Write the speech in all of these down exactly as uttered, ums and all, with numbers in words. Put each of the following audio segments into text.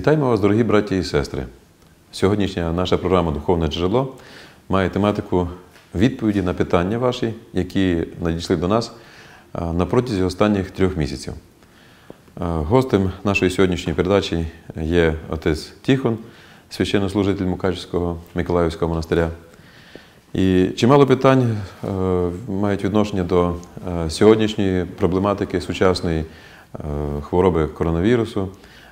Вітаємо вас, дорогі браті і сестри! Сьогоднішня наша програма «Духовне джерело» має тематику відповіді на питання ваші, які надійшли до нас на протязі останніх трьох місяців. Гостем нашої сьогоднішньої передачі є отець Тихон, священнослужитель Мукачівського Миколаївського монастиря. І чимало питань мають відношення до сьогоднішньої проблематики сучасної хвороби коронавірусу,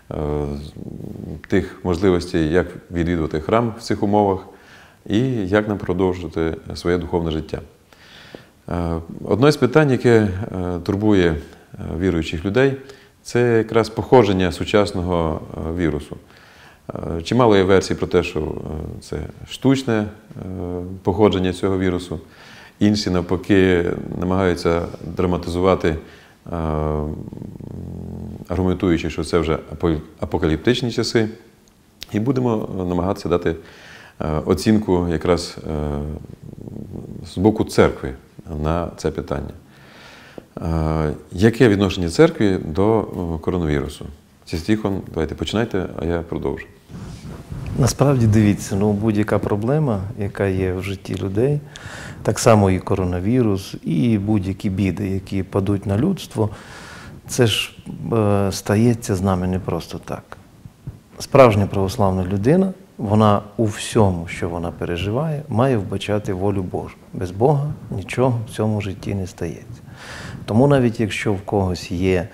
тих можливостей, як відвідувати храм в цих умовах і як нам продовжувати своє духовне життя. Одне з питань, яке турбує віруючих людей, це якраз походження сучасного вірусу. Чимало є версій про те, що це штучне походження цього вірусу. Інші, навпаки, намагаються драматизувати, аргументуючи, що це вже апокаліптичні часи. І будемо намагатися дати оцінку якраз з боку церкви на це питання. Яке відношення церкви до коронавірусу? Отець Тихон, давайте починайте, а я продовжу. Насправді, дивіться, ну, будь-яка проблема, яка є в житті людей, так само і коронавірус, і будь-які біди, які падуть на людство, це ж е, стається з нами не просто так. Справжня православна людина, вона у всьому, що вона переживає, має вбачати волю Божу. Без Бога нічого в цьому житті не стається. Тому навіть якщо в когось є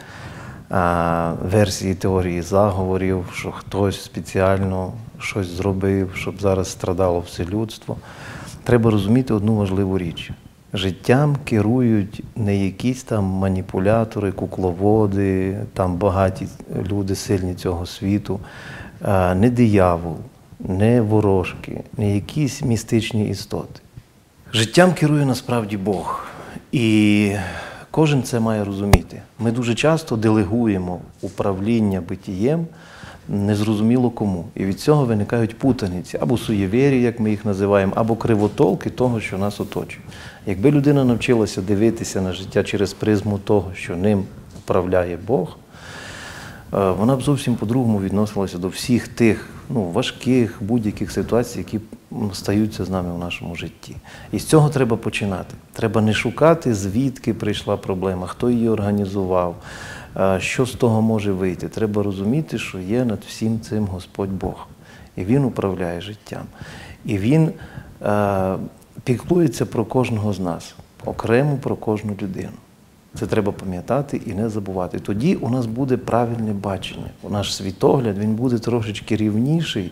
а, версії теорії заговорів, що хтось спеціально щось зробив, щоб зараз страдало все людство, треба розуміти одну важливу річ. Життям керують не якісь там маніпулятори, кукловоди, там багаті люди сильні цього світу, а, не диявол, не ворожки, не якісь містичні істоти. Життям керує насправді Бог. І кожен це має розуміти. Ми дуже часто делегуємо управління битієм незрозуміло кому. І від цього виникають путаниці, або суєвірі, як ми їх називаємо, або кривотолки того, що нас оточує. Якби людина навчилася дивитися на життя через призму того, що ним управляє Бог, вона б зовсім по-другому відносилася до всіх тих ну, важких, будь-яких ситуацій, які стаються з нами в нашому житті. І з цього треба починати. Треба не шукати, звідки прийшла проблема, хто її організував, що з того може вийти. Треба розуміти, що є над всім цим Господь Бог. І Він управляє життям. І Він е, піклується про кожного з нас, окремо про кожну людину. Це треба пам'ятати і не забувати. Тоді у нас буде правильне бачення. Наш світогляд, він буде трошечки рівніший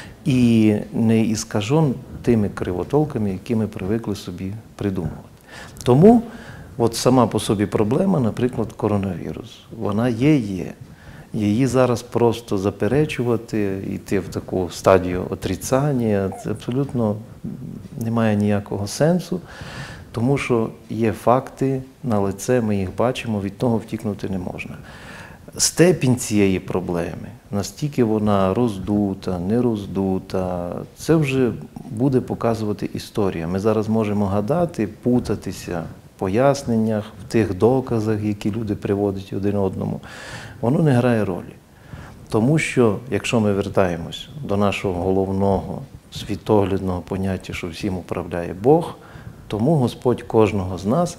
і не іскажен тими кривотолками, які ми привикли собі придумувати. Тому от сама по собі проблема, наприклад, коронавірус, вона є, є. Її зараз просто заперечувати, йти в таку стадію отрицання, це абсолютно немає ніякого сенсу. Тому що є факти на лице, ми їх бачимо, від того втікнути не можна. Степінь цієї проблеми, настільки вона роздута, не роздута, це вже буде показувати історія. Ми зараз можемо гадати, путатися в поясненнях, в тих доказах, які люди приводять один одному. Воно не грає ролі. Тому що, якщо ми вертаємось до нашого головного світоглядного поняття, що всім управляє Бог, тому Господь кожного з нас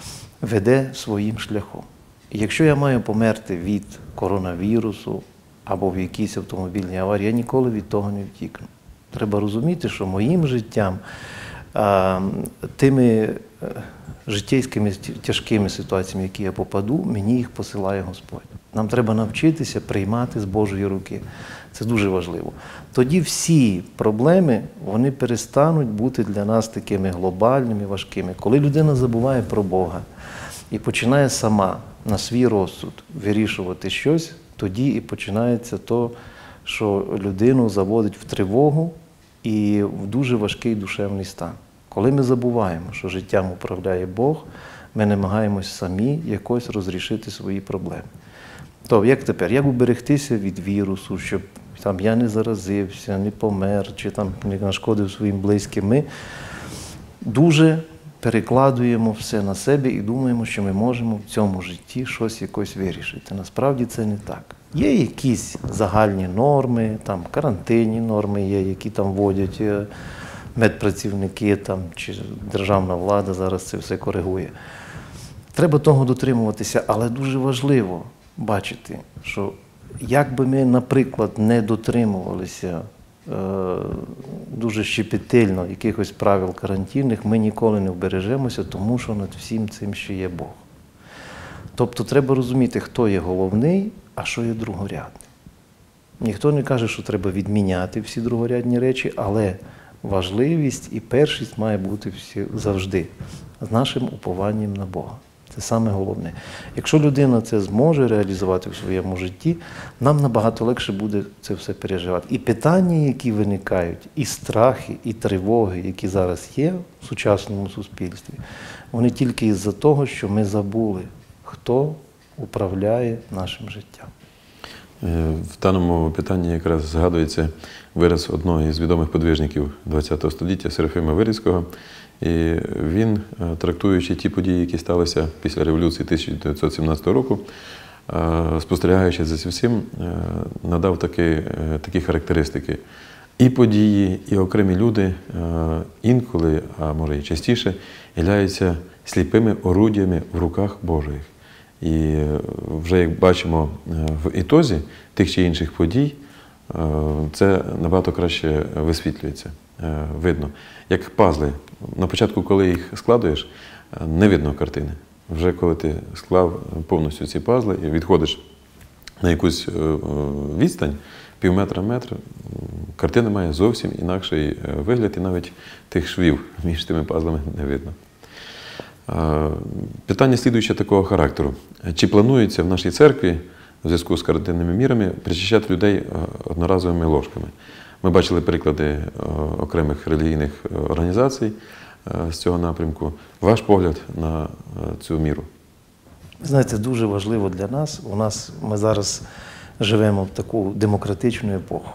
веде своїм шляхом. І якщо я маю померти від коронавірусу або в якійсь автомобільній аварії, я ніколи від того не втікну. Треба розуміти, що моїм життям, тими життєйськими тяжкими ситуаціями, в які я попаду, мені їх посилає Господь. Нам треба навчитися приймати з Божої руки. Це дуже важливо. Тоді всі проблеми, вони перестануть бути для нас такими глобальними, важкими. Коли людина забуває про Бога і починає сама на свій розсуд вирішувати щось, тоді і починається то, що людину заводить в тривогу і в дуже важкий душевний стан. Коли ми забуваємо, що життям управляє Бог, ми намагаємось самі якось розрішити свої проблеми. То як тепер? Як уберегтися від вірусу, щоб там я не заразився, не помер, чи там не нашкодив своїм близьким? Ми дуже перекладуємо все на себе і думаємо, що ми можемо в цьому житті щось якось вирішити. Насправді це не так. Є якісь загальні норми, там карантинні норми є, які там вводять е, медпрацівники там, чи державна влада зараз це все коригує. Треба того дотримуватися, але дуже важливо бачити, що як би ми, наприклад, не дотримувалися е, дуже щепетильно якихось правил карантинних, ми ніколи не вбережемося, тому що над всім цим ще є Бог. Тобто треба розуміти, хто є головний, а що є другорядний. Ніхто не каже, що треба відміняти всі другорядні речі, але важливість і першість має бути всі завжди з нашим упованням на Бога. Це саме головне. Якщо людина це зможе реалізувати в своєму житті, нам набагато легше буде це все переживати. І питання, які виникають, і страхи, і тривоги, які зараз є в сучасному суспільстві, вони тільки із-за того, що ми забули, хто управляє нашим життям. В даному питанні якраз згадується вираз одного із відомих подвижників ХХ століття Серафима Вирізького. І він, трактуючи ті події, які сталися після революції тисяча дев'ятсот сімнадцятого року, спостерігаючи за цим всім, надав такі, такі характеристики. І події, і окремі люди інколи, а може і частіше, являються сліпими орудіями в руках Божих. І вже, як бачимо, в ітозі тих чи інших подій, це набагато краще висвітлюється, видно. Як пазли. На початку, коли їх складуєш, не видно картини. Вже коли ти склав повністю ці пазли і відходиш на якусь відстань, пів метра, метр, картина має зовсім інакший вигляд, і навіть тих швів між тими пазлами не видно. Питання слідуюче такого характеру. Чи планується в нашій церкві в зв'язку з карантинними мірами причащати людей одноразовими ложками? Ми бачили приклади окремих релігійних організацій з цього напрямку. Ваш погляд на цю міру? Знаєте, дуже важливо для нас. У нас ми зараз живемо в таку демократичну епоху.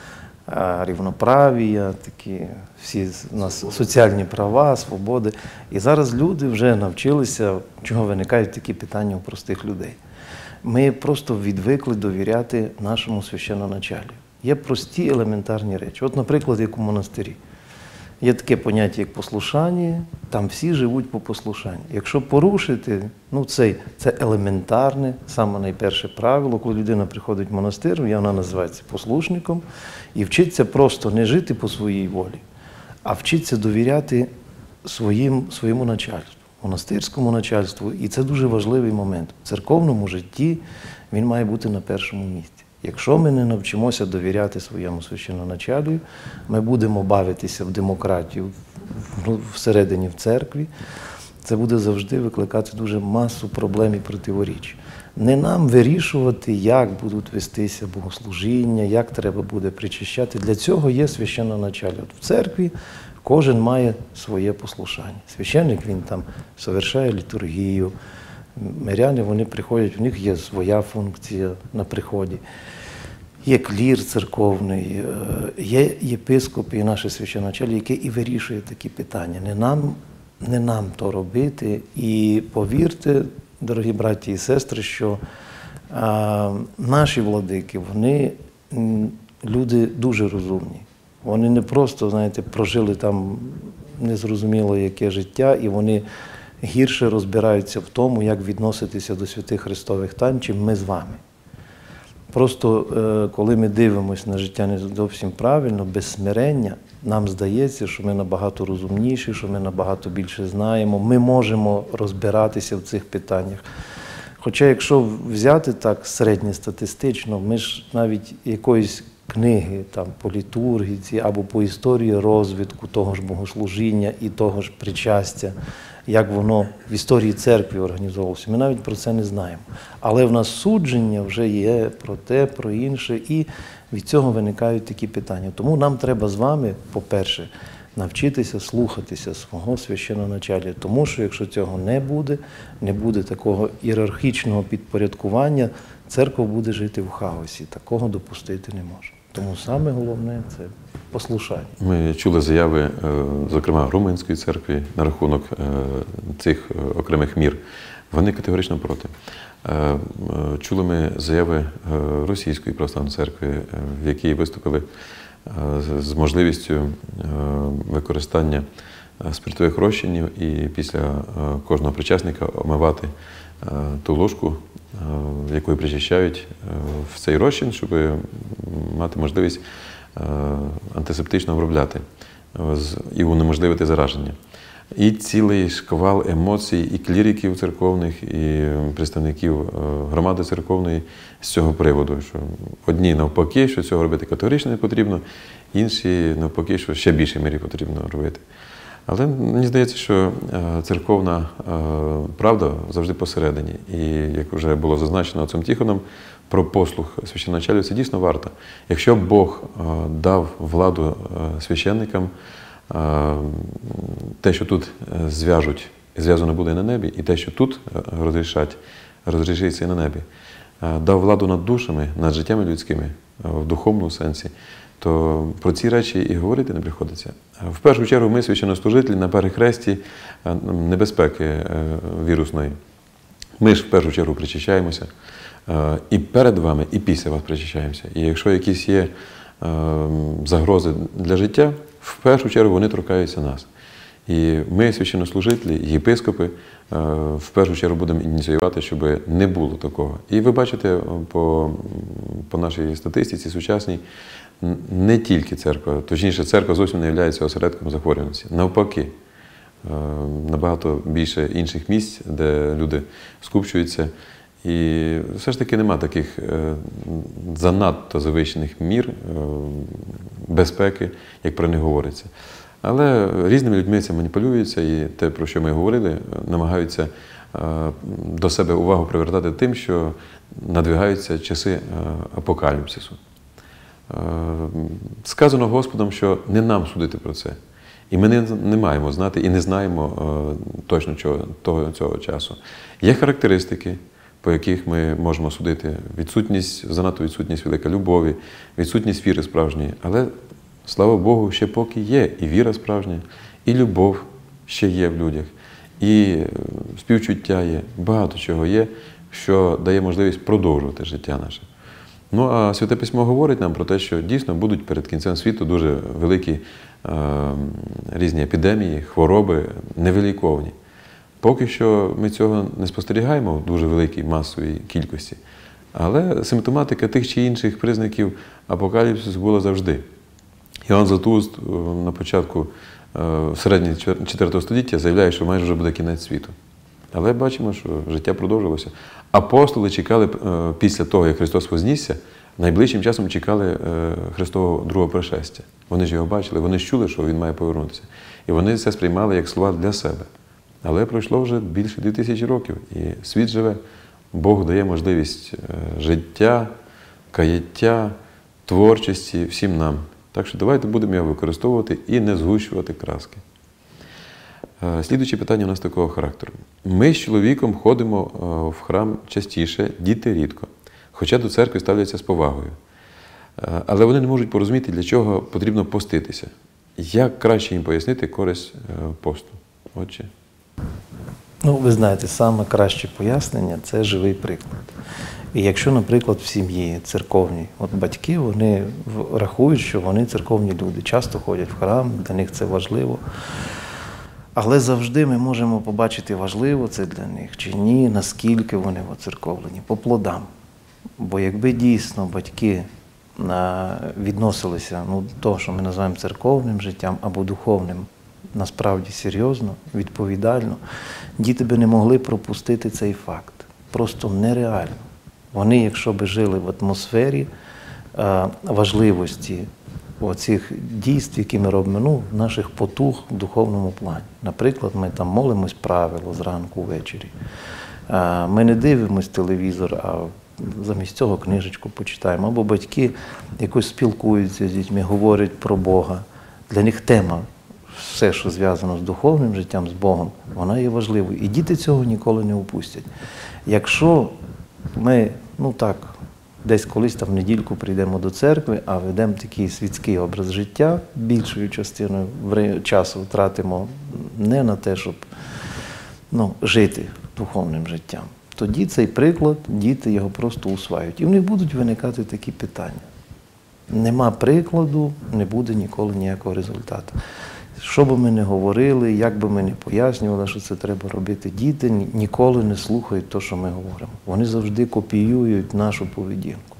Рівноправія, такі всі у нас соціальні права, свободи. І зараз люди вже навчилися, чого виникають такі питання у простих людей. Ми просто відвикли довіряти нашому священноначалію. Є прості елементарні речі. От, наприклад, як у монастирі. Є таке поняття, як послушання, там всі живуть по послушанню. Якщо порушити, ну це, це елементарне, саме найперше правило, коли людина приходить в монастир, вона називається послушником, і вчиться просто не жити по своїй волі, а вчиться довіряти своїм, своєму начальству, монастирському начальству. І це дуже важливий момент. В церковному житті він має бути на першому місці. Якщо ми не навчимося довіряти своєму священноначалію, ми будемо бавитися в демократію всередині в церкві, це буде завжди викликати дуже масу проблем і противоріч. Не нам вирішувати, як будуть вестися богослужіння, як треба буде причащати. Для цього є священноначалія. В церкві кожен має своє послушання. Священник, він там совершає літургію, миряни, вони приходять, в них є своя функція на приході. Є клір церковний, є єпископ і наше священноначаліє, яке і вирішує такі питання. Не нам, не нам то робити. І повірте, дорогі браті і сестри, що а, наші владики, вони люди дуже розумні. Вони не просто, знаєте, прожили там незрозуміло яке життя, і вони гірше розбираються в тому, як відноситися до святих Христових тайн, чим ми з вами. Просто коли ми дивимося на життя не зовсім правильно, без смирення, нам здається, що ми набагато розумніші, що ми набагато більше знаємо, ми можемо розбиратися в цих питаннях. Хоча якщо взяти так середньостатистично, ми ж навіть якоїсь книги там, по літургіці або по історії розвитку того ж богослужіння і того ж причастя, як воно в історії церкви організовувалося. Ми навіть про це не знаємо. Але в нас судження вже є про те, про інше, і від цього виникають такі питання. Тому нам треба з вами, по-перше, навчитися слухатися свого священноначалія. Тому що якщо цього не буде, не буде такого ієрархічного підпорядкування, церква буде жити в хаосі. Такого допустити не може. Тому саме головне – це послушання. Ми чули заяви, зокрема, Румунської церкви на рахунок цих окремих мір. Вони категорично проти. Чули ми заяви Російської православної церкви, в якій виступили з можливістю використання спиртових розчинів і після кожного причасника омивати ту ложку, якою причащають, в цей розчин, щоб мати можливість антисептично обробляти і унеможливити зараження. І цілий шквал емоцій і кліриків церковних, і представників громади церковної з цього приводу, що одні навпаки, що цього робити категорично не потрібно, інші навпаки, що ще більшій мірі потрібно робити. Але мені здається, що церковна правда завжди посередині. І, як вже було зазначено отцем Тихоном, про послух священноначалів це дійсно варто. Якщо Бог дав владу священникам, те, що тут зв'яжуть, зв'язано буде і на небі, і те, що тут розрішать, розрішиться і на небі, дав владу над душами, над життями людськими, в духовному сенсі, то про ці речі і говорити не приходиться. В першу чергу ми, священнослужителі, на перехресті небезпеки вірусної. Ми ж в першу чергу причащаємося, і перед вами, і після вас причащаємося. І якщо якісь є загрози для життя, в першу чергу вони торкаються нас. І ми, священнослужителі, єпископи, в першу чергу будемо ініціювати, щоб не було такого. І ви бачите по, по нашій статистиці сучасній, не тільки церква, точніше, церква зовсім не є осередком захворюваності. Навпаки, набагато більше інших місць, де люди скупчуються. І все ж таки нема таких занадто завищених мір безпеки, як про них говориться. Але різними людьми це маніпулюється, і те, про що ми говорили, намагаються до себе увагу привертати тим, що надвигаються часи апокаліпсису. Сказано Господом, що не нам судити про це. І ми не, не маємо знати і не знаємо точно чого, того, цього часу. Є характеристики, по яких ми можемо судити: відсутність, занадто відсутність велика любові, відсутність віри справжньої. Але, слава Богу, ще поки є і віра справжня, і любов ще є в людях, і співчуття є, багато чого є, що дає можливість продовжувати життя наше. Ну, а Святе Письмо говорить нам про те, що дійсно будуть перед кінцем світу дуже великі е, різні епідемії, хвороби, невиліковні. Поки що ми цього не спостерігаємо в дуже великій масовій кількості. Але симптоматика тих чи інших признаків апокаліпсису була завжди. Іоанн Златоуст на початку середнього четвертого століття заявляє, що майже вже буде кінець світу. Але бачимо, що життя продовжилося. Апостоли чекали після того, як Христос вознісся, найближчим часом чекали Христового другого пришестя. Вони ж його бачили, вони ж чули, що Він має повернутися. І вони це сприймали як слова для себе. Але пройшло вже більше двох тисяч років, і світ живе. Бог дає можливість життя, каяття, творчості всім нам. Так що давайте будемо його використовувати і не згущувати краски. Слідуюче питання у нас такого характеру. Ми з чоловіком ходимо в храм частіше, діти рідко, хоча до церкви ставляться з повагою. Але вони не можуть порозуміти, для чого потрібно поститися. Як краще їм пояснити користь посту? Отче. Ну, ви знаєте, саме краще пояснення – це живий приклад. І якщо, наприклад, в сім'ї церковні, от батьки, вони рахують, що вони церковні люди, часто ходять в храм, для них це важливо. Але завжди ми можемо побачити, важливо це для них чи ні, наскільки вони воцерковлені, по плодам. Бо якби дійсно батьки відносилися ну, до того, що ми називаємо церковним життям або духовним, насправді серйозно, відповідально, діти би не могли пропустити цей факт. Просто нереально. Вони, якщо би жили в атмосфері е, важливості оцих дійств, які ми робимо, ну, наших потуг в духовному плані. Наприклад, ми там молимось правило зранку, ввечері. Е, ми не дивимось телевізор, а замість цього книжечку почитаємо. Або батьки якось спілкуються з дітьми, говорять про Бога. Для них тема, все, що зв'язано з духовним життям, з Богом, вона є важливою. І діти цього ніколи не упустять. Якщо ми, ну так, десь колись там в недільку прийдемо до церкви, а ведемо такий світський образ життя, більшою частиною часу втратимо не на те, щоб ну, жити духовним життям, тоді цей приклад, діти його просто усваюють. І в них будуть виникати такі питання. Нема прикладу, не буде ніколи ніякого результату. Що би ми не говорили, як би ми не пояснювали, що це треба робити, діти ніколи не слухають те, що ми говоримо. Вони завжди копіюють нашу поведінку.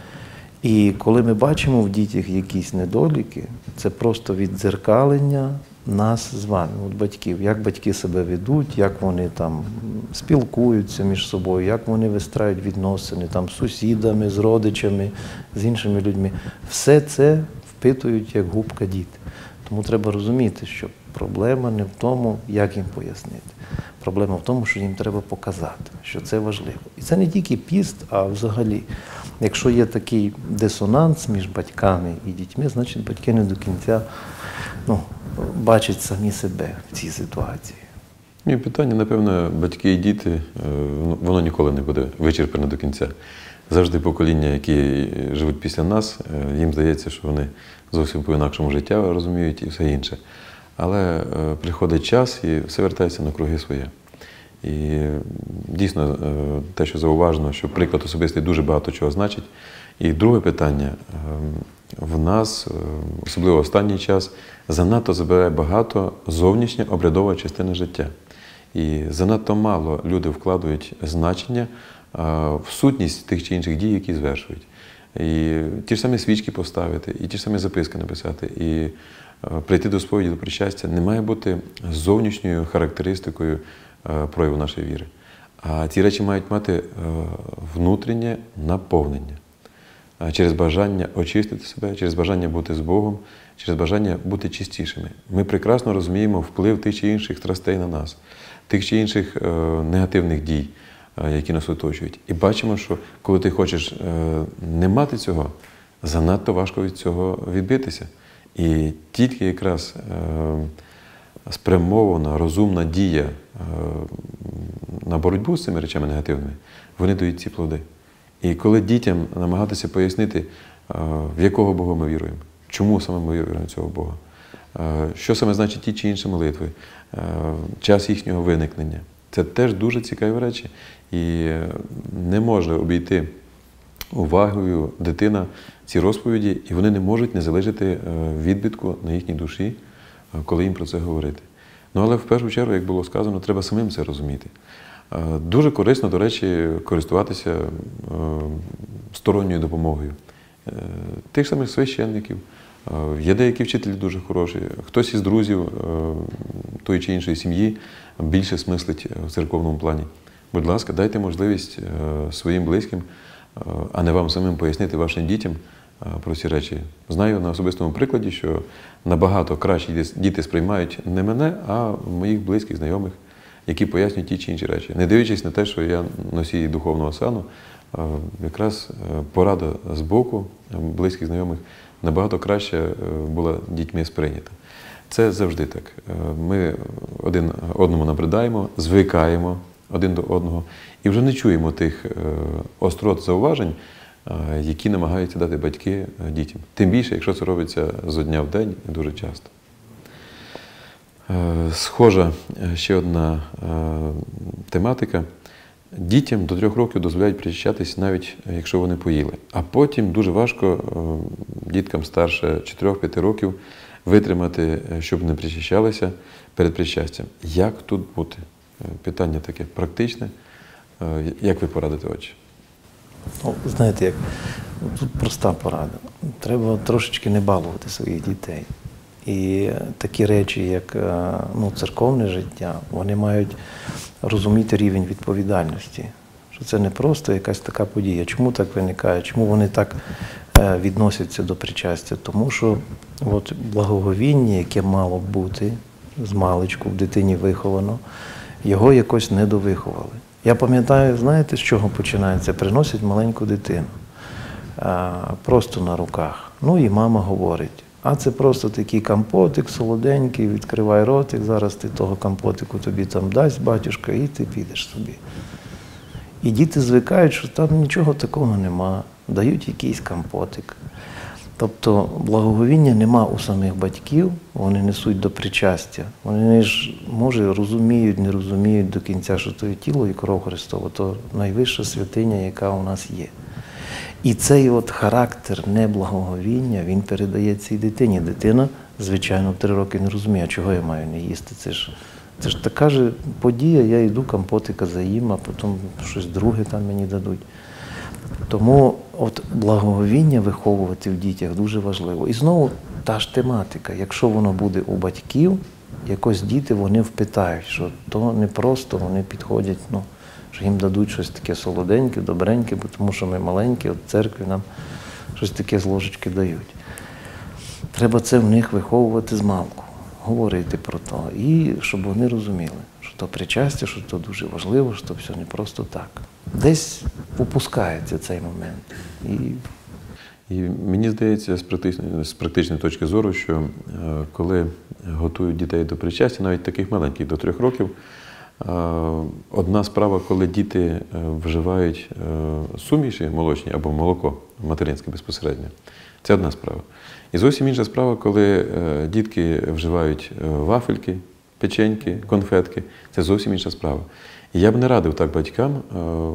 І коли ми бачимо в дітях якісь недоліки, це просто віддзеркалення нас з вами, от батьків. Як батьки себе ведуть, як вони там спілкуються між собою, як вони вистраюють відносини там, з сусідами, з родичами, з іншими людьми. Все це впитують як губка діти. Тому треба розуміти, що проблема не в тому, як їм пояснити. Проблема в тому, що їм треба показати, що це важливо. І це не тільки піст, а взагалі. Якщо є такий дисонанс між батьками і дітьми, значить батьки не до кінця ну, бачать самі себе в цій ситуації. І питання, напевно, батьки і діти, воно ніколи не буде вичерпане до кінця. Завжди покоління, які живуть після нас, їм здається, що вони зовсім по-інакшому життя розуміють і все інше. Але приходить час і все вертається на круги своє. І дійсно, те, що зауважено, що приклад особистий дуже багато чого значить. І друге питання. В нас, особливо останній час, занадто забирає багато зовнішня обрядова частина життя. І занадто мало люди вкладають значення в сутність тих чи інших дій, які звершують. І ті ж самі свічки поставити, і ті ж самі записки написати, і прийти до сповіді, до причастя не має бути зовнішньою характеристикою прояву нашої віри. А ці речі мають мати внутрішнє наповнення. Через бажання очистити себе, через бажання бути з Богом, через бажання бути чистішими. Ми прекрасно розуміємо вплив тих чи інших страстей на нас, тих чи інших е, негативних дій, е, які нас оточують. І бачимо, що коли ти хочеш е, не мати цього, занадто важко від цього відбитися. І тільки якраз е, спрямована, розумна дія е, на боротьбу з цими речами негативними, вони дають ці плоди. І коли дітям намагатися пояснити, в якого Бога ми віруємо, чому саме ми віруємо в цього Бога, що саме значить ті чи інші молитви, час їхнього виникнення, це теж дуже цікаві речі. І не може обійти увагою дитина ці розповіді, і вони не можуть не залишити відбитку на їхній душі, коли їм про це говорити. Ну, але в першу чергу, як було сказано, треба самим це розуміти. Дуже корисно, до речі, користуватися сторонньою допомогою тих самих священників. Є деякі вчителі дуже хороші. Хтось із друзів тої чи іншої сім'ї більше смислить в церковному плані. Будь ласка, дайте можливість своїм близьким, а не вам самим пояснити вашим дітям про ці речі. Знаю на особистому прикладі, що набагато краще діти сприймають не мене, а моїх близьких, знайомих, які пояснюють ті чи інші речі. Не дивлячись на те, що я носій духовного сану, якраз порада з боку близьких знайомих набагато краще була дітьми сприйнята. Це завжди так. Ми один одному набридаємо, звикаємо один до одного і вже не чуємо тих острот зауважень, які намагаються дати батьки дітям. Тим більше, якщо це робиться зо дня в день і дуже часто. Схожа ще одна тематика. Дітям до трьох років дозволяють причащатись, навіть якщо вони поїли. А потім дуже важко діткам старше чотирьох-п'яти років витримати, щоб не причащалися перед причастям. Як тут бути? Питання таке практичне. Як ви порадите, отче? Ну, знаєте, як? Тут проста порада. Треба трошечки не балувати своїх дітей. І такі речі, як ну, церковне життя, вони мають розуміти рівень відповідальності. Що це не просто якась така подія. Чому так виникає? Чому вони так відносяться до причастя? Тому що от благоговіння, яке мало б бути з маличку в дитині виховано, його якось недовиховали. Я пам'ятаю, знаєте, з чого починається? Приносять маленьку дитину, просто на руках. Ну і мама говорить, а це просто такий компотик солоденький, відкривай ротик, зараз ти того компотику тобі там дасть батюшка, і ти підеш собі. І діти звикають, що там нічого такого нема, дають якийсь компотик. Тобто благоговіння нема у самих батьків, вони несуть до причастя. Вони ж, може, розуміють, не розуміють до кінця, що то є тіло і кров Христова, то найвища святиня, яка у нас є. І цей от характер неблагоговіння, він передається і дитині. Дитина, звичайно, в три роки не розуміє, а чого я маю не їсти. Це ж, це ж така ж подія, я йду компотика заїм, а потім щось друге там мені дадуть. Тому от благоговіння виховувати в дітях дуже важливо. І знову та ж тематика. Якщо воно буде у батьків, якось діти вони впитають, що то не просто вони підходять, ну, що їм дадуть щось таке солоденьке, добреньке, бо тому що ми маленькі, от в церкві нам щось таке з ложечки дають. Треба це в них виховувати змалку, говорити про то. І щоб вони розуміли, що то причастя, що то дуже важливо, що то все не просто так. Десь упускається цей момент. І І мені здається, з практичної, з практичної точки зору, що е, коли готують дітей до причастя, навіть таких маленьких, до трьох років, е, одна справа, коли діти е, вживають е, суміші молочні або молоко материнське безпосередньо, це одна справа. І зовсім інша справа, коли е, дітки вживають е, вафельки, печеньки, конфетки, це зовсім інша справа. І я б не радив так батькам е,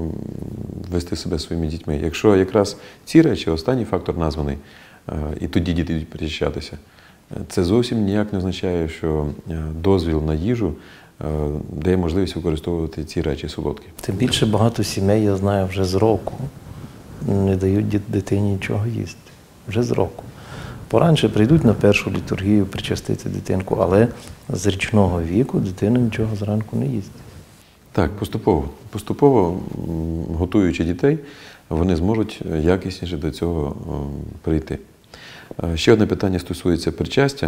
вести себе своїми дітьми. Якщо якраз ці речі, останній фактор названий, е, і тоді діти йдуть причащатися, це зовсім ніяк не означає, що е, дозвіл на їжу е, дає можливість використовувати ці речі солодкі. тим більше багато сімей, я знаю, вже з року не дають дитині нічого їсти. Вже з року. Поранше прийдуть на першу літургію причастити дитинку, але з річного віку дитина нічого зранку не їсть. Так, поступово. Поступово, готуючи дітей, вони зможуть якісніше до цього прийти. Ще одне питання стосується причастя.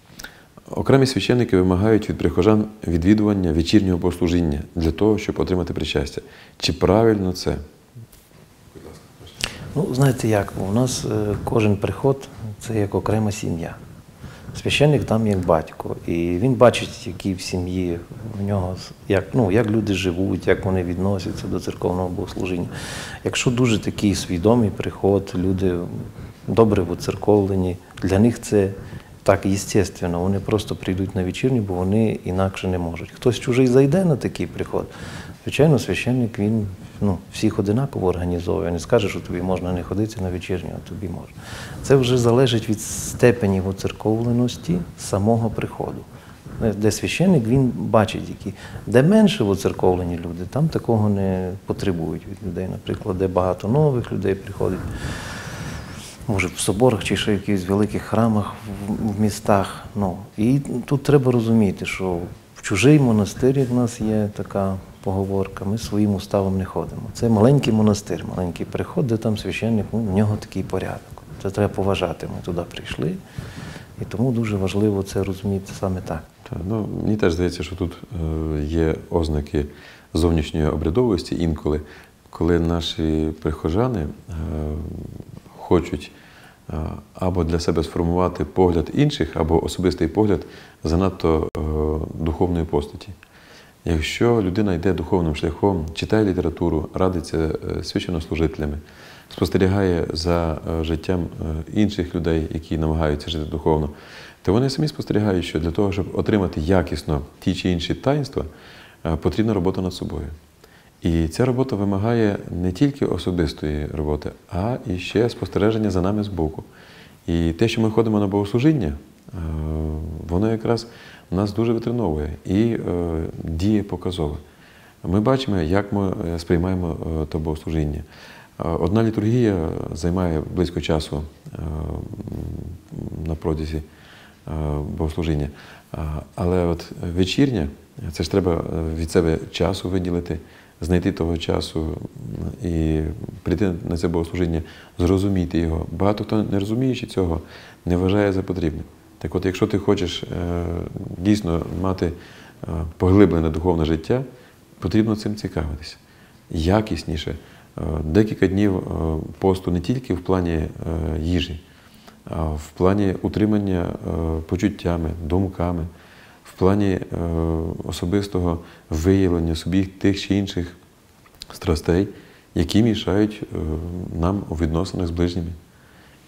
Окремі священники вимагають від прихожан відвідування вечірнього богослужіння для того, щоб отримати причастя. Чи правильно це? Ну, знаєте як, у нас кожен приход – це як окрема сім'я. Священник там як батько, і він бачить, які в сім'ї в нього, як, ну, як люди живуть, як вони відносяться до церковного богослужіння. Якщо дуже такий свідомий приход, люди добре воцерковлені, для них це так естественно, вони просто прийдуть на вечірню, бо вони інакше не можуть. Хтось чужий зайде на такий приход, звичайно, священник, він ну, всіх одинаково організовує, не скаже, що тобі можна не ходити на вечірню, а тобі можна. Це вже залежить від степені воцерковленості самого приходу. Де священник, він бачить, які. Де менше воцерковлені люди, там такого не потребують від людей. Наприклад, де багато нових людей приходить, може в соборах чи ще в якихось великих храмах в містах. Ну, і тут треба розуміти, що в чужий монастир, як в нас є така поговорка, ми своїм уставом не ходимо. Це маленький монастир, маленький приход, де там священник, ну, в нього такий порядок. Це треба поважати. Ми туди прийшли, і тому дуже важливо це розуміти саме так. Так, ну, мені теж здається, що тут е, є ознаки зовнішньої обрядовості інколи, коли наші прихожани е, хочуть е, або для себе сформувати погляд інших, або особистий погляд занадто е, духовної постаті. Якщо людина йде духовним шляхом, читає літературу, радиться священнослужителями, спостерігає за життям інших людей, які намагаються жити духовно, то вони самі спостерігають, що для того, щоб отримати якісно ті чи інші таїнства, потрібна робота над собою. І ця робота вимагає не тільки особистої роботи, а і ще спостереження за нами збоку. І те, що ми ходимо на богослужіння, воно якраз нас дуже витреновує і е, діє показово. Ми бачимо, як ми сприймаємо е, то богослужіння. Е, одна літургія займає близько часу е, на протязі е, богослужіння. Е, але от вечірня, це ж треба від себе часу виділити, знайти того часу і прийти на це богослужіння, зрозуміти його. Багато хто, не розуміючи цього, не вважає за потрібне. Так от, якщо ти хочеш е, дійсно мати е, поглиблене духовне життя, потрібно цим цікавитися. Якісніше. Е, декілька днів е, посту не тільки в плані е, їжі, а в плані утримання е, почуттями, думками, в плані е, особистого виявлення собі тих чи інших страстей, які мішають е, нам у відносинах з ближніми.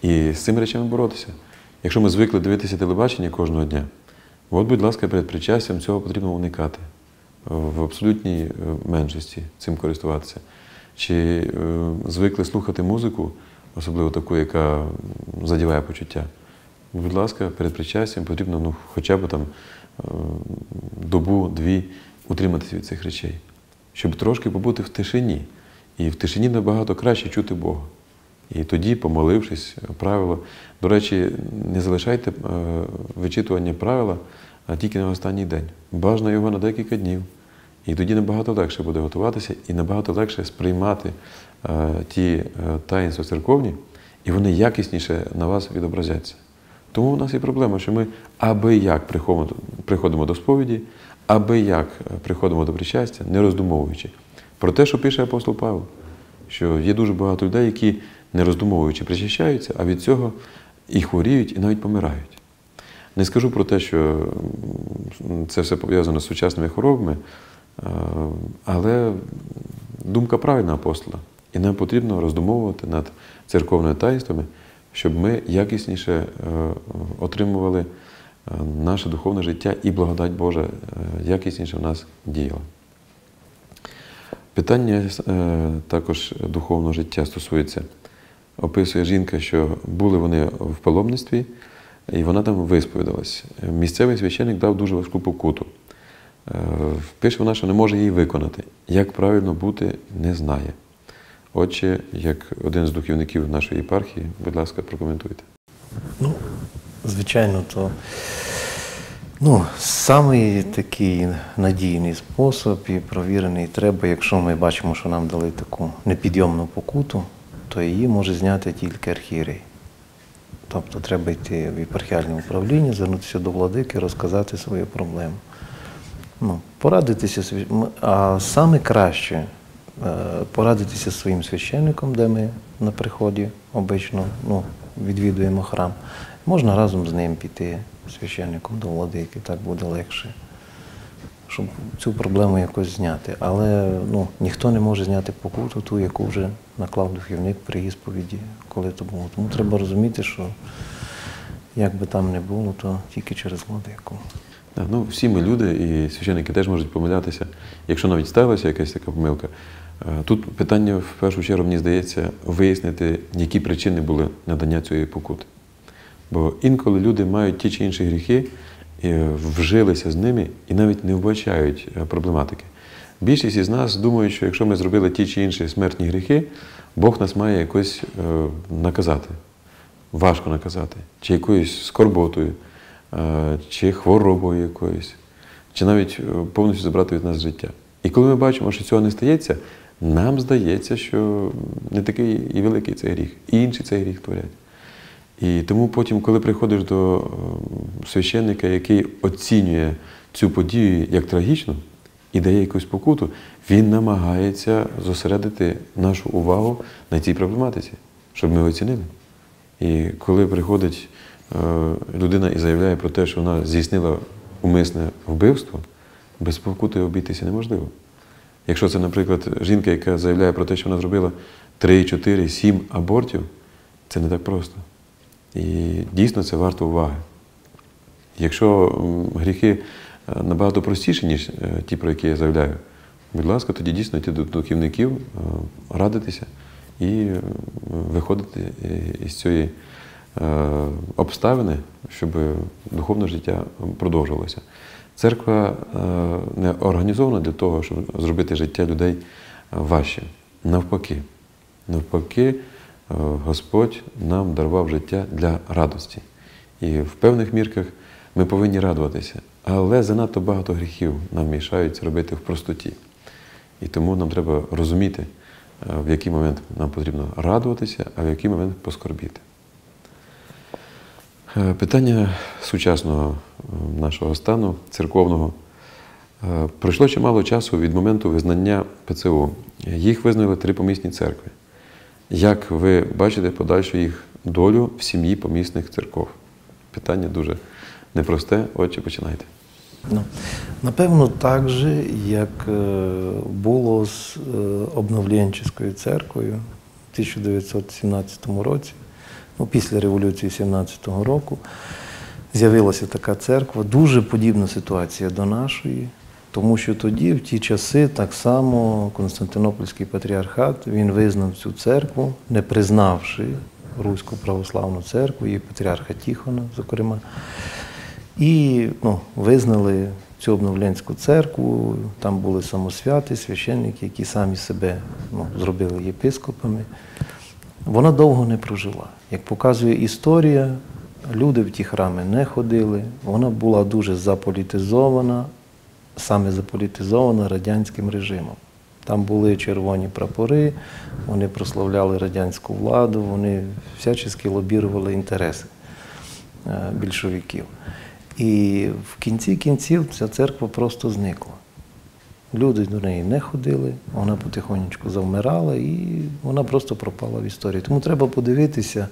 І з цими речами боротися. Якщо ми звикли дивитися телебачення кожного дня, от, будь ласка, перед причастям цього потрібно уникати. В абсолютній меншості цим користуватися. Чи е, звикли слухати музику, особливо таку, яка задіває почуття. Будь ласка, перед причастям потрібно ну, хоча б там е, добу-дві утриматися від цих речей, щоб трошки побути в тишині. І в тишині набагато краще чути Бога. І тоді, помолившись, правило. До речі, не залишайте е, вичитування правила а тільки на останній день. Бажано його на декілька днів. І тоді набагато легше буде готуватися і набагато легше сприймати е, ті е, таїнства церковні, і вони якісніше на вас відобразяться. Тому у нас є проблема, що ми аби як приходимо, приходимо до сповіді, аби як приходимо до причастя, не роздумовуючи. Про те, що пише апостол Павло, що є дуже багато людей, які не роздумовуючи причащаються, а від цього і хворіють, і навіть помирають. Не скажу про те, що це все пов'язано з сучасними хворобами, але думка правильна апостола. І нам потрібно роздумовувати над церковними таїнствами, щоб ми якісніше отримували наше духовне життя і благодать Божа якісніше в нас діяла. Питання також духовного життя стосується. Описує жінка, що були вони в паломництві, і вона там висповідалась. Місцевий священник дав дуже важку покуту. Пише вона, що не може її виконати. Як правильно бути, не знає. Отже, як один з духовників нашої єпархії, будь ласка, прокоментуйте. Ну, звичайно, то ну, самий такий надійний спосіб і провірений треба, якщо ми бачимо, що нам дали таку непідйомну покуту, то її може зняти тільки архієрей. Тобто треба йти в єпархіальне управління, звернутися до владики, розказати свою проблему. Ну, порадитися, а саме краще порадитися зі своїм священником, де ми на приході обично ну, відвідуємо храм. Можна разом з ним піти, священником до владики, так буде легше, щоб цю проблему якось зняти. Але ну, ніхто не може зняти покуту, ту, яку вже наклав духовник при ісповіді, коли то було. Тому треба розуміти, що як би там не було, то тільки через владику. Ну, всі ми люди, і священники теж можуть помилятися, якщо навіть сталася якась така помилка. Тут питання, в першу чергу, мені здається, вияснити, які причини були надання цієї покути. Бо інколи люди мають ті чи інші гріхи, вжилися з ними і навіть не вбачають проблематики. Більшість із нас думають, що якщо ми зробили ті чи інші смертні гріхи, Бог нас має якось наказати, важко наказати, чи якоюсь скорботою, чи хворобою якоюсь, чи навіть повністю забрати від нас життя. І коли ми бачимо, що цього не стається, нам здається, що не такий і великий цей гріх, і інші цей гріх творять. І тому потім, коли приходиш до священника, який оцінює цю подію як трагічну і дає якусь покуту, він намагається зосередити нашу увагу на цій проблематиці, щоб ми оцінили. І коли приходить людина і заявляє про те, що вона здійснила умисне вбивство, без покути обійтися неможливо. Якщо це, наприклад, жінка, яка заявляє про те, що вона зробила три, чотири, сім абортів, це не так просто. І дійсно це варто уваги. Якщо гріхи набагато простіші, ніж ті, про які я заявляю, будь ласка, тоді дійсно йти до духовників, радитися і виходити із цієї обставини, щоб духовне життя продовжувалося. Церква не організована для того, щоб зробити життя людей важче. Навпаки. Навпаки, Господь нам дарував життя для радості. І в певних мірках ми повинні радуватися. Але занадто багато гріхів нам мішають це робити в простоті. І тому нам треба розуміти, в який момент нам потрібно радуватися, а в який момент поскорбіти. Питання сучасного нашого стану, церковного. Пройшло чимало часу від моменту визнання ПЦУ. Їх визнали три помісні церкви. Як ви бачите подальшу їх долю в сім'ї помісних церков? Питання дуже непросте. Отже, починайте. Ну, напевно, так же, як було з обновленческою церквою в тисяча дев'ятсот сімнадцятому році, ну, після революції сімнадцятого року з'явилася така церква. Дуже подібна ситуація до нашої, тому що тоді, в ті часи, так само Константинопольський патріархат, він визнав цю церкву, не признавши Руську православну церкву і патріарха Тихона, зокрема. І ну, визнали цю обновленську церкву, там були самосвяти, священники, які самі себе ну, зробили єпископами. Вона довго не прожила. Як показує історія, люди в ті храми не ходили, вона була дуже заполітизована, саме заполітизована радянським режимом. Там були червоні прапори, вони прославляли радянську владу, вони всячески лобірували інтереси більшовиків. І в кінці кінців ця церква просто зникла. Люди до неї не ходили, вона потихонечку завмирала і вона просто пропала в історії. Тому треба подивитися,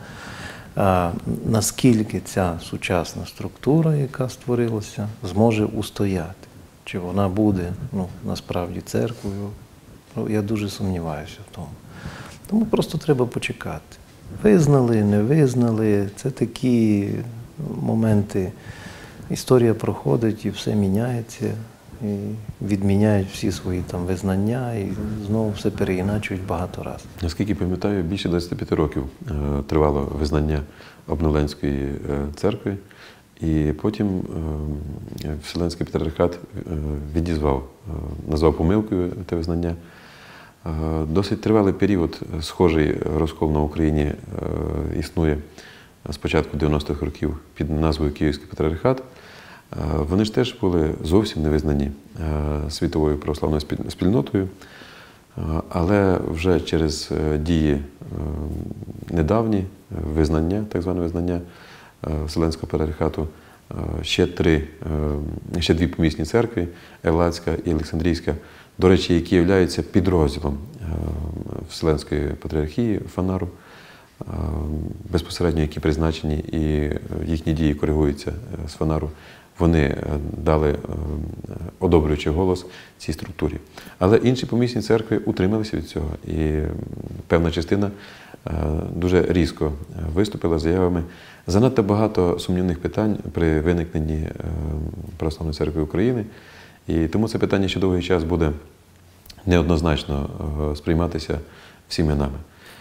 наскільки ця сучасна структура, яка створилася, зможе устояти. Чи вона буде ну, насправді церквою. Ну, я дуже сумніваюся в тому. Тому просто треба почекати. Визнали, не визнали, це такі моменти. Історія проходить і все міняється, і відміняють всі свої там визнання, і знову все переіначують багато разів. Наскільки пам'ятаю, більше двадцяти п'яти років е, тривало визнання Обновленської е, церкви, і потім е, Вселенський патріархат е, відізвав, е, назвав помилкою те визнання. Е, досить тривалий період, схожий розкол на Україні е, існує з початку дев'яностих років під назвою Київський патріархат. Вони ж теж були зовсім не визнані світовою православною спільнотою, але вже через дії недавні визнання, так зване визнання Вселенського патріархату, ще три, ще дві помісні церкви, Евлатська і Олександрійська, до речі, які являються підрозділом Вселенської патріархії, Фанару, безпосередньо які призначені і їхні дії коригуються з Фанару, вони дали одобрюючий голос цій структурі. Але інші помісні церкви утрималися від цього, і певна частина дуже різко виступила з заявами. Занадто багато сумнівних питань при виникненні Православної церкви України, і тому це питання ще довгий час буде неоднозначно сприйматися всіми нами.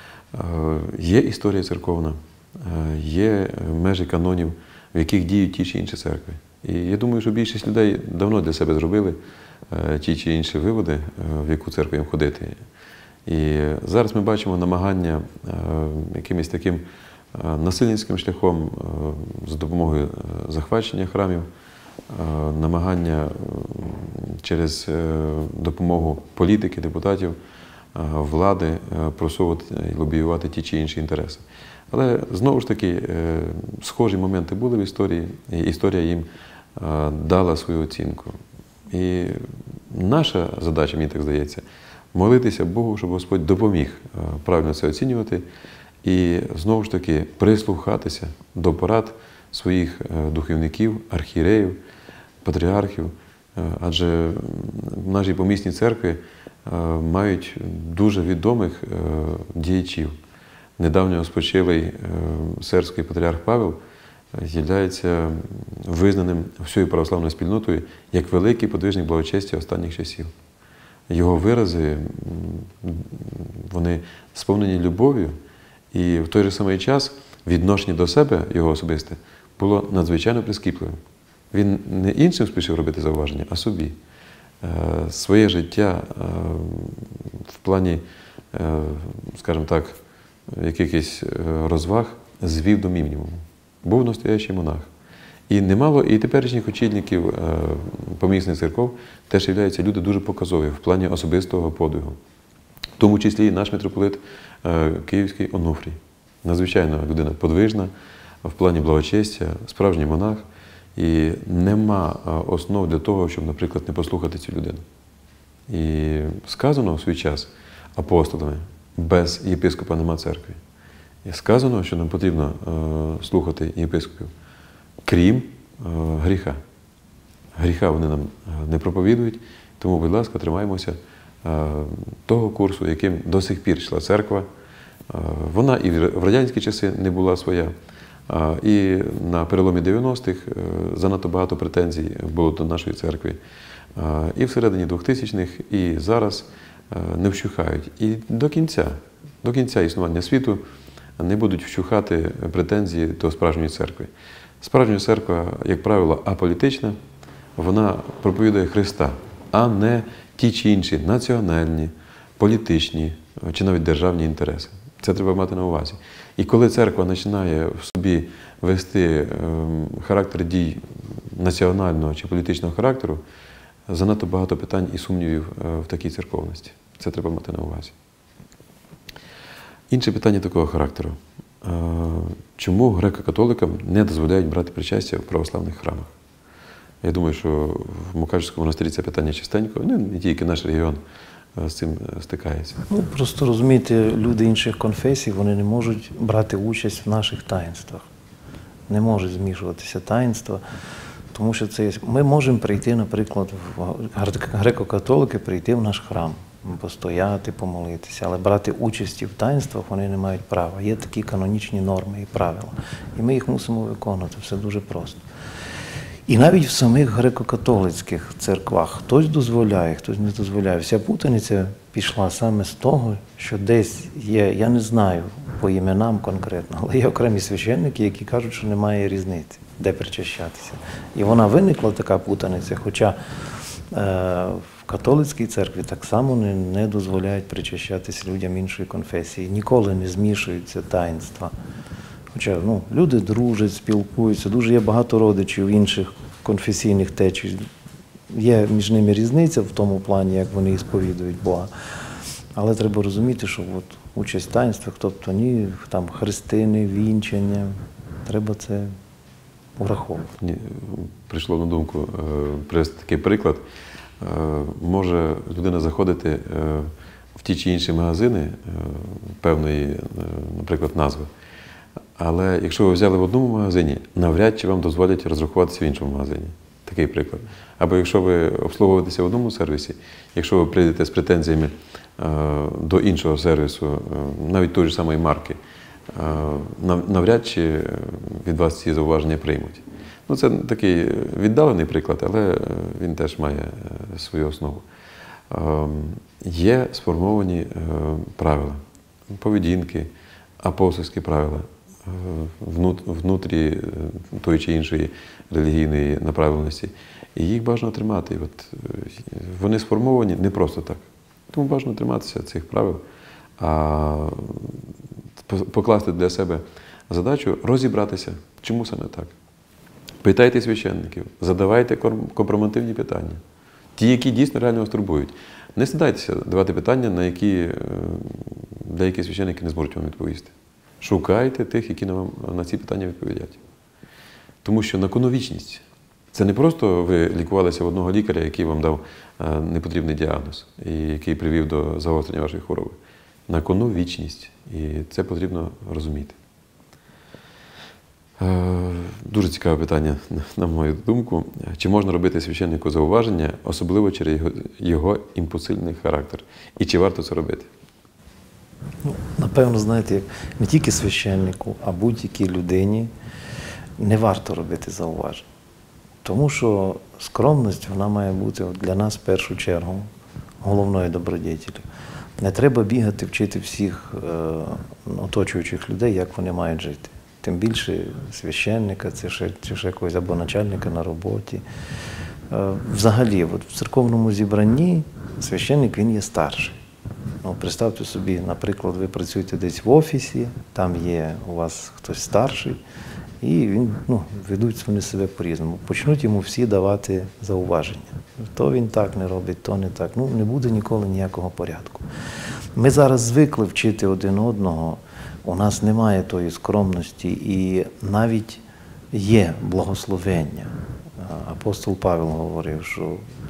Є історія церковна, є межі канонів, в яких діють ті чи інші церкви. І я думаю, що більшість людей давно для себе зробили ті чи інші виводи, в яку церкву їм ходити. І зараз ми бачимо намагання якимось таким насильницьким шляхом, з допомогою захвачення храмів, намагання через допомогу політики, депутатів, влади просувати і лобіювати ті чи інші інтереси. Але, знову ж таки, схожі моменти були в історії, і історія їм дала свою оцінку. І наша задача, мені так здається, молитися Богу, щоб Господь допоміг правильно це оцінювати і, знову ж таки, прислухатися до порад своїх духовників, архієреїв, патріархів. Адже в нашій помісній церкві мають дуже відомих діячів. Недавньо спочилий сербський патріарх Павел є визнаним всією православною спільнотою як великий подвижник благочестя останніх часів. Його вирази, вони сповнені любов'ю, і в той же самий час відношення до себе, його особисте, було надзвичайно прискіпливим. Він не іншим спішив робити зауваження, а собі. Своє життя в плані, скажімо так, якихось розваг звів до мінімуму. Був настоящий монах. І немало і теперішніх очільників помісних церков теж являються люди дуже показові в плані особистого подвигу. В тому числі і наш митрополит Київський Онуфрій. Надзвичайно людина подвижна в плані благочестя, справжній монах. І нема основ для того, щоб, наприклад, не послухати цю людину. І сказано в свій час апостолами, без єпископа нема церкви. І сказано, що нам потрібно е, слухати єпископів, крім е, гріха. Гріха вони нам не проповідують, тому, будь ласка, тримаємося е, того курсу, яким до сих пір йшла церква, Вона і в радянські часи не була своя, і на переломі дев'яностих занадто багато претензій було до нашої церкви. І всередині двохтисячних, і зараз не вщухають. І до кінця, до кінця існування світу не будуть вщухати претензії до справжньої церкви. Справжня церква, як правило, аполітична, вона проповідує Христа, а не ті чи інші національні, політичні чи навіть державні інтереси. Це треба мати на увазі. І коли церква починає в собі вести характер дій національного чи політичного характеру, занадто багато питань і сумнівів в такій церковності. Це треба мати на увазі. Інше питання такого характеру. Чому греко-католикам не дозволяють брати причастя в православних храмах? Я думаю, що в Мукачівському монастирі це питання частенько, ну, не тільки наш регіон з цим стикається. Ну, просто розумієте, люди інших конфесій, вони не можуть брати участь в наших таїнствах. Не можуть змішуватися таїнства, тому що це є... Ми можемо прийти, наприклад, в греко-католики, прийти в наш храм, постояти, помолитися, але брати участь в таїнствах вони не мають права. Є такі канонічні норми і правила. І ми їх мусимо виконувати. Все дуже просто. І навіть в самих греко-католицьких церквах хтось дозволяє, хтось не дозволяє. Вся путаниця пішла саме з того, що десь є, я не знаю по іменам конкретно, але є окремі священники, які кажуть, що немає різниці, де причащатися. І вона виникла, така путаниця, хоча е, в католицькій церкві так само не, не дозволяють причащатися людям іншої конфесії. Ніколи не змішуються таїнства. Хоча ну, люди дружать, спілкуються, дуже є багато родичів інших конфесійних течій. Є між ними різниця в тому плані, як вони сповідують Бога. Але треба розуміти, що от, участь в таїнствах, тобто ні, там, хрестини, вінчання, треба це враховувати. Мені прийшло на думку привести такий приклад. Може людина заходити в ті чи інші магазини певної, наприклад, назви. Але якщо ви взяли в одному магазині, навряд чи вам дозволять розрахуватися в іншому магазині. Такий приклад. Або якщо ви обслуговуєтеся в одному сервісі, якщо ви прийдете з претензіями е, до іншого сервісу, е, навіть тої ж самої марки, е, навряд чи від вас ці зауваження приймуть. Ну, це такий віддалений приклад, але він теж має свою основу. Е, є сформовані е, правила, поведінки, апостольські правила внутрі тої чи іншої релігійної направленості. І їх бажано тримати. І от вони сформовані не просто так. Тому бажано триматися цих правил, а покласти для себе задачу розібратися, чому саме так. Питайте священників, задавайте компроментивні питання. Ті, які дійсно реально вас турбують. Не стидайтеся давати питання, на які деякі священники не зможуть вам відповісти. Шукайте тих, які нам на ці питання відповідять. Тому що на кону вічність. Це не просто ви лікувалися в одного лікаря, який вам дав непотрібний діагноз, і який привів до загострення вашої хвороби. На кону вічність. І це потрібно розуміти. Дуже цікаве питання, на мою думку. Чи можна робити священнику зауваження, особливо через його, його імпульсивний характер? І чи варто це робити? Ну, напевно, знаєте, не тільки священнику, а будь-якій людині не варто робити зауважень. Тому що скромність, вона має бути для нас в першу чергу головною добродетелю. Не треба бігати, вчити всіх е, оточуючих людей, як вони мають жити. Тим більше священника, це ще, чи ще якогось або начальника на роботі. Е, взагалі, от в церковному зібранні священник, він є старший. Ну, представте собі, наприклад, ви працюєте десь в офісі, там є у вас хтось старший, і він, ну, ведуть вони себе по-різному. Почнуть йому всі давати зауваження. То він так не робить, то не так. Ну, не буде ніколи ніякого порядку. Ми зараз звикли вчити один одного, у нас немає тої скромності, і навіть є благословення. Апостол Павел говорив, що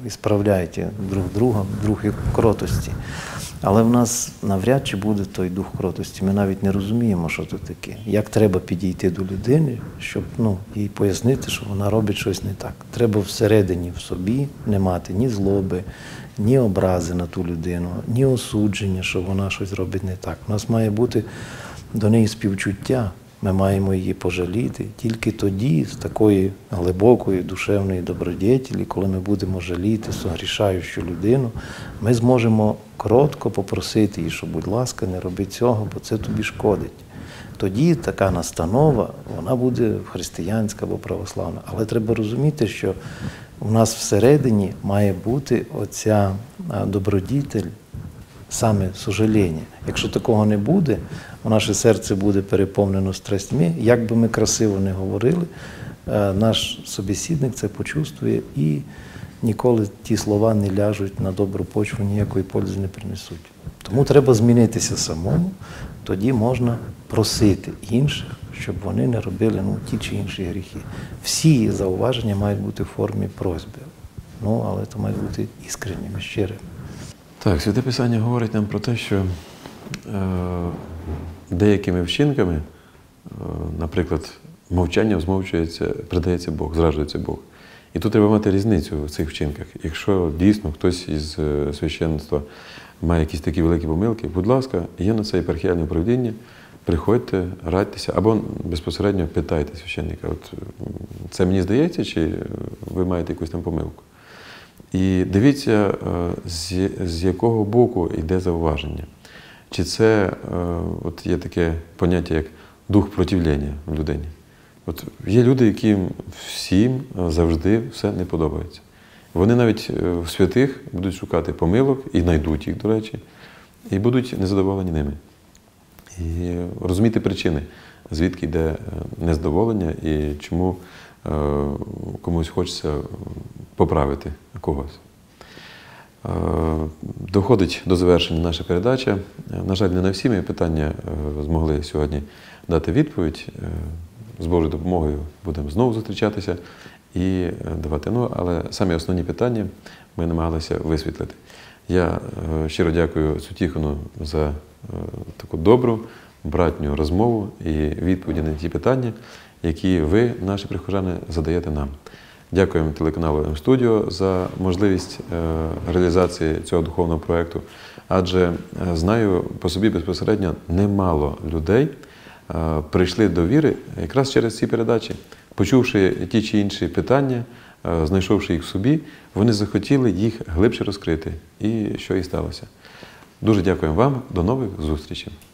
ісправляйте друг друга, дух кротості. Але в нас навряд чи буде той дух кротості. Ми навіть не розуміємо, що це таке. Як треба підійти до людини, щоб ну, їй пояснити, що вона робить щось не так. Треба всередині в собі не мати ні злоби, ні образи на ту людину, ні осудження, що вона щось робить не так. У нас має бути до неї співчуття. Ми маємо її пожаліти. Тільки тоді, з такої глибокої душевної добродетелі, коли ми будемо жаліти согрішаючу людину, ми зможемо кротко попросити її, що, будь ласка, не роби цього, бо це тобі шкодить. Тоді така настанова, вона буде християнська або православна. Але треба розуміти, що у нас всередині має бути оця добродетель, саме сожаління. Якщо такого не буде, наше серце буде переповнено страстьми, як би ми красиво не говорили, наш собеседник це почувствує і ніколи ті слова не ляжуть на добру почву, ніякої пользи не принесуть. Тому треба змінитися самому, тоді можна просити інших, щоб вони не робили ну, ті чи інші гріхи. Всі зауваження мають бути в формі просьби, ну, але це має бути іскренніми, щирими. Так, Святе Писання говорить нам про те, що е, деякими вчинками, е, наприклад, мовчання змовчується, придається Бог, зраджується Бог. І тут треба мати різницю в цих вчинках. Якщо дійсно хтось із священництва має якісь такі великі помилки, будь ласка, є на це єпархіальне управління, приходьте, радьтеся, або безпосередньо питайте священника, от це мені здається, чи ви маєте якусь там помилку. І дивіться, з, з якого боку йде зауваження. Чи це, от є таке поняття, як дух противлення в людині. От є люди, яким всім завжди все не подобається. Вони навіть в святих будуть шукати помилок, і знайдуть їх, до речі, і будуть незадоволені ними. І розуміти причини, звідки йде незадоволення і чому комусь хочеться поправити когось. Доходить до завершення наша передача. На жаль, не на всі мої питання змогли сьогодні дати відповідь. З Божою допомогою будемо знову зустрічатися і давати. Ну, але самі основні питання ми намагалися висвітлити. Я щиро дякую отцу Тихону за таку добру, братню розмову і відповіді на ті питання, які ви, наші прихожани, задаєте нам. Дякуємо телеканалу М-Студіо за можливість реалізації цього духовного проєкту, адже знаю по собі безпосередньо, немало людей прийшли до віри якраз через ці передачі. Почувши ті чи інші питання, знайшовши їх в собі, вони захотіли їх глибше розкрити. І що і сталося. Дуже дякуємо вам. До нових зустрічей.